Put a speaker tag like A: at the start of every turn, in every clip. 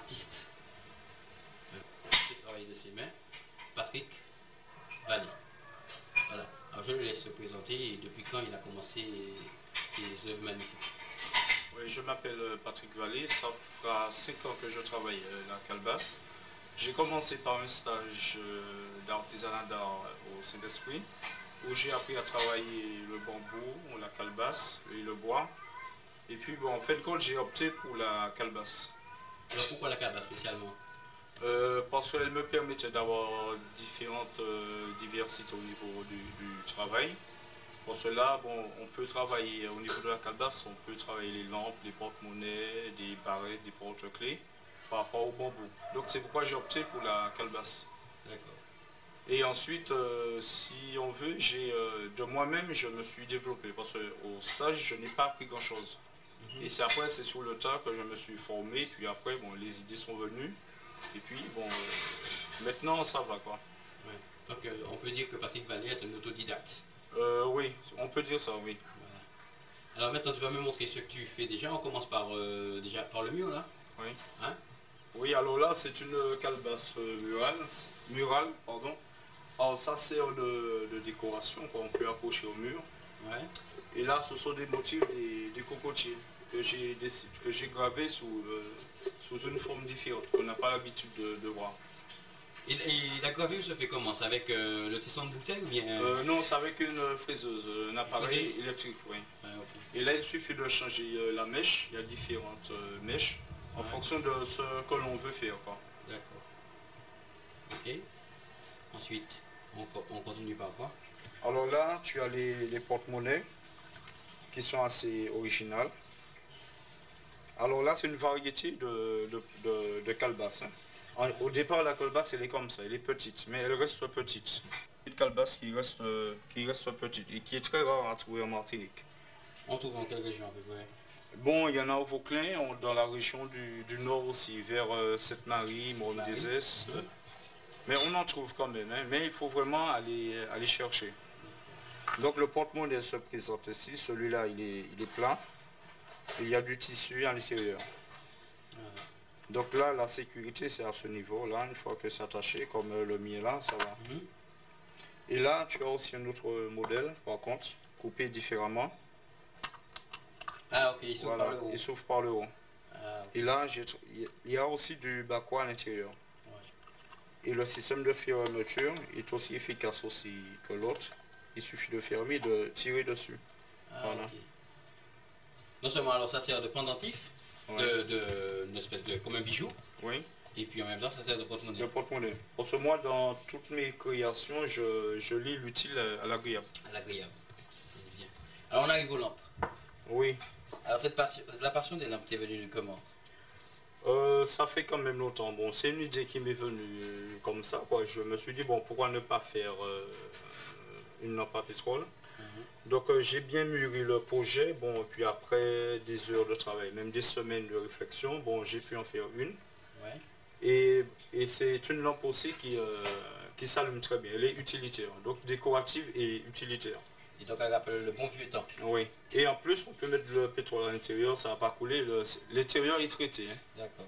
A: artiste. Qui travaille de ses mains, Patrick Vallée. Voilà. Alors je le laisse se présenter et depuis quand il a commencé ses œuvres magnifiques.
B: Oui, je m'appelle Patrick Vallée, ça fera 5 ans que je travaille la calebasse. J'ai commencé par un stage d'artisanat d'art au Saint-Esprit, où j'ai appris à travailler le bambou, la calebasse et le bois. Et puis bon, en fin de compte, j'ai opté pour la calebasse.
A: Alors pourquoi la calebasse spécialement?
B: Parce qu'elle me permettait d'avoir différentes diversités au niveau du travail. Pour cela, bon, on peut travailler au niveau de la calebasse, on peut travailler les lampes, les porte-monnaies, des barrettes, des porte-clés par rapport au bambou. Donc c'est pourquoi j'ai opté pour la calebasse.
A: D'accord.
B: Et ensuite, si on veut, de moi-même, je me suis développé parce qu'au stage, je n'ai pas appris grand-chose. Et c'est après, c'est sur le tas que je me suis formé, puis après, bon, les idées sont venues. Et puis, bon, maintenant, ça va, quoi.
A: Ouais. Donc on peut dire que Patrick Vallée est un autodidacte.
B: Oui, on peut dire ça, oui.
A: Voilà. Alors maintenant tu vas me montrer ce que tu fais déjà. On commence par déjà par le mur là.
B: Oui.
A: Hein?
B: Oui, alors là, c'est une calebasse murale, pardon. Alors ça sert de décoration, quoi. On peut accrocher au mur.
A: Ouais.
B: Et là, ce sont des motifs des cocotiers que j'ai gravés sous une forme différente, qu'on n'a pas l'habitude de voir.
A: Et la gravure se fait comment? C'est avec le tesson de bouteille ou bien
B: Non, c'est avec une fraiseuse, un appareil électrique, oui.
A: Ouais, okay.
B: Et là, il suffit de changer la mèche. Il y a différentes mèches en fonction de ce que l'on veut faire, quoi.
A: D'accord. Ok. Ensuite, on continue par quoi?
B: Alors là, tu as les porte-monnaies qui sont assez originales. Alors là, c'est une variété de calebasse. Hein. Au départ, la calebasse, elle est comme ça, elle est petite, mais elle reste petite. Une calebasse qui reste petite et qui est très rare à trouver en Martinique.
A: On trouve dans quelle région à peu près?
B: Bon, il y en a au Vauclin, dans la région du nord aussi, vers Sainte-Marie, Morne-des-Esses. Mais on en trouve quand même, hein, mais il faut vraiment aller chercher. Donc le porte-monnaie se présente ici, celui-là il est plat. Et il y a du tissu à l'intérieur. Donc là, la sécurité c'est à ce niveau-là, une fois que c'est attaché, comme le mien là, ça va. Et là, tu as aussi un autre modèle, par contre, coupé différemment.
A: Ah ok, il s'ouvre par le haut.
B: Il s'ouvre par le haut.
A: Ah, okay.
B: Et là, il y a aussi du bas-coin à l'intérieur. Ouais. Et le système de fermeture est aussi efficace aussi que l'autre. Il suffit de fermer, de tirer dessus.
A: Ah,
B: voilà.
A: Okay. Non seulement alors ça sert de pendentif, ouais. Une espèce de comme un bijou. Oui. Et puis en même temps ça sert de porte-monnaie. De
B: porte-monnaie. Parce que moi dans toutes mes créations, je lis l'utile à l'agréable.
A: À l'agréable. C'est bien. Alors on arrive aux lampes.
B: Oui.
A: Alors la passion des lampes t'est venue comment?
B: Ça fait quand même longtemps. Bon, c'est une idée qui m'est venue comme ça, quoi. Je me suis dit bon, pourquoi ne pas faire une lampe à pétrole. Donc j'ai bien mûri le projet, bon, puis après des heures de travail, même des semaines de réflexion, bon, j'ai pu en faire une. Ouais. Et c'est une lampe aussi qui s'allume très bien, elle est utilitaire, donc décorative et utilitaire.
A: Et donc elle rappelle le bon vieux temps.
B: Oui. Et en plus on peut mettre le pétrole à l'intérieur, ça va pas couler, l'intérieur est traité. Hein.
A: D'accord.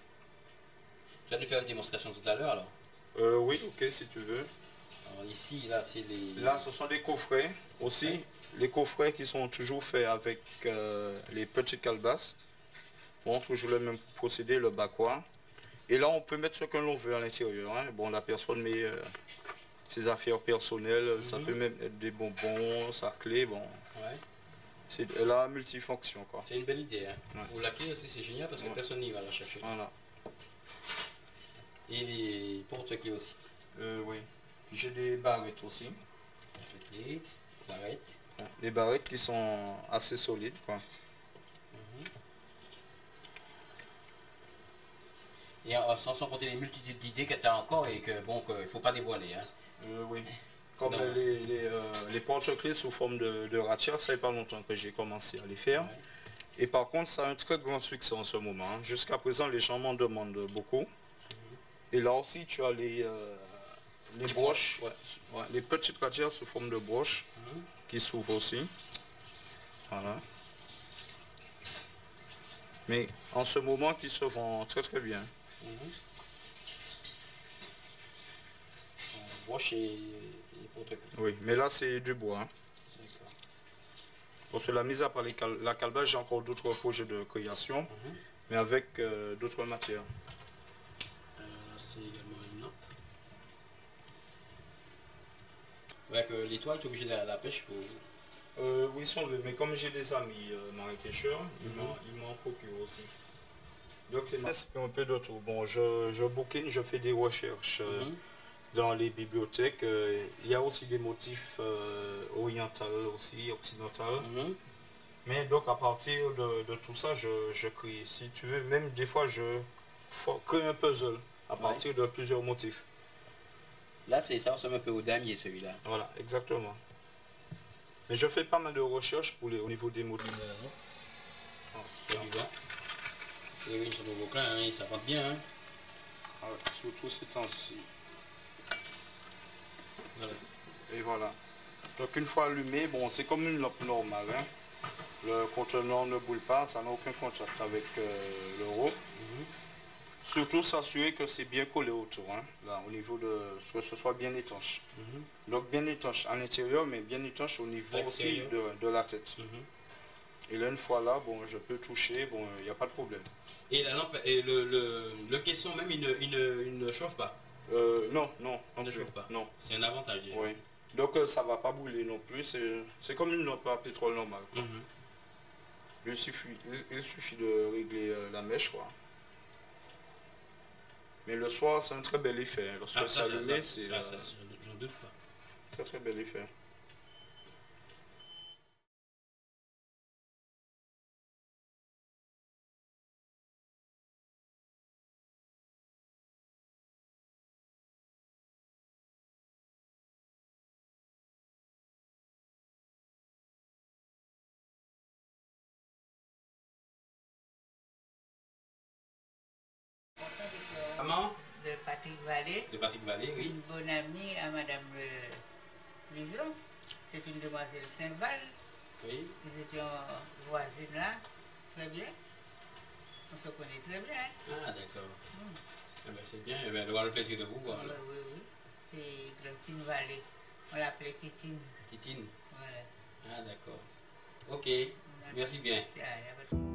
A: Tu vas nous faire une démonstration tout à l'heure alors?
B: Oui, ok, si tu veux.
A: Alors ici, là, c'est les...
B: Là, ce sont des coffrets aussi. Ouais. Les coffrets qui sont toujours faits avec les petites calebasses. Bon, toujours le même procédé, le bas-coin. Et là, on peut mettre ce que l'on veut à l'intérieur. Hein. Bon, la personne met ses affaires personnelles. Ça peut même être des bonbons, sa clé. Bon. Ouais. Elle a multifonction, quoi.
A: C'est une belle idée. Hein. Ouais. Pour la clé aussi, c'est génial parce que personne n'y va la chercher.
B: Voilà.
A: Et les porte-clés aussi.
B: Oui. J'ai des barrettes aussi.
A: Les barrettes.
B: Des barrettes qui sont assez solides, quoi.
A: Et sans compter les multitudes d'idées que tu as encore et que bon, qu'il ne faut pas dévoiler. Hein.
B: Oui. Comme les porte-clés sous forme de ratia, ça fait pas longtemps que j'ai commencé à les faire. Ouais. Et par contre, ça a un très grand succès en ce moment. Jusqu'à présent, les gens m'en demandent beaucoup. Et là aussi, tu as les broches, les petites ratières sous forme de broches qui s'ouvrent aussi. Voilà. Mais en ce moment, qui se vendent très très bien.
A: Broche et porte-clés.
B: Oui, mais là c'est du bois. Hein.
A: D'accord.
B: Parce que la mise à part la calebasse, j'ai encore d'autres projets de création, mais avec d'autres matières.
A: C'est également une lampe. Avec l'étoile, tu es obligé d'aller à la pêche pour...
B: Oui, si on veut, mais comme j'ai des amis marécacheurs, ils m'en procurent aussi. Donc c'est un peu d'autres. Bon, je bouquine, je fais des recherches dans les bibliothèques. Il y a aussi des motifs orientaux aussi, occidentaux. Mais donc à partir de tout ça, je crée. Si tu veux, même des fois, je crée un puzzle à partir de plusieurs motifs.
A: Là, ça ressemble un peu au damier, celui-là.
B: Voilà, exactement. Mais je fais pas mal de recherches pour au niveau des motifs.
A: C'est du vent. Et oui, sur le Vauclin, hein, ça rentre bien. Hein.
B: Ah ouais, surtout ces temps-ci.
A: Voilà.
B: Et voilà. Donc une fois allumé, bon, c'est comme une lampe normale. Hein. Le contenant ne boule pas, ça n'a aucun contact avec l'euro. Surtout s'assurer que c'est bien collé autour, hein, là, au niveau de que ce soit bien étanche. Donc bien étanche à l'intérieur, mais bien étanche au niveau aussi de la tête. Et là, une fois là, bon, je peux toucher, bon, il n'y a pas de problème.
A: Et la lampe, et le caisson même, il ne chauffe pas.
B: Non, non,
A: il ne chauffe pas.
B: Non.
A: C'est un avantage.
B: Oui. Donc ça va pas brûler non plus, c'est comme une lampe à pétrole normale. Il suffit de régler la mèche, quoi. Mais le soir, c'est un très bel effet. Lorsque c'est allumé, c'est...
A: J'en doute pas.
B: Très très bel effet.
A: Maman
C: De Patrick Vallée.
A: De Patrick Vallée, oui.
C: Une bonne amie à Madame Luison. C'est une demoiselle Saint-Val.
A: Oui.
C: Nous étions voisines là. Très bien. On se connaît très bien.
A: Ah, d'accord. Eh ben, c'est bien. Eh ben, avoir le plaisir de vous voir.
C: Oui, oui, oui. C'est Clotilde Vallée. On l'appelait Titine.
A: Titine.
C: Voilà.
A: Ah, d'accord. Ok. Merci bien.
C: Ah,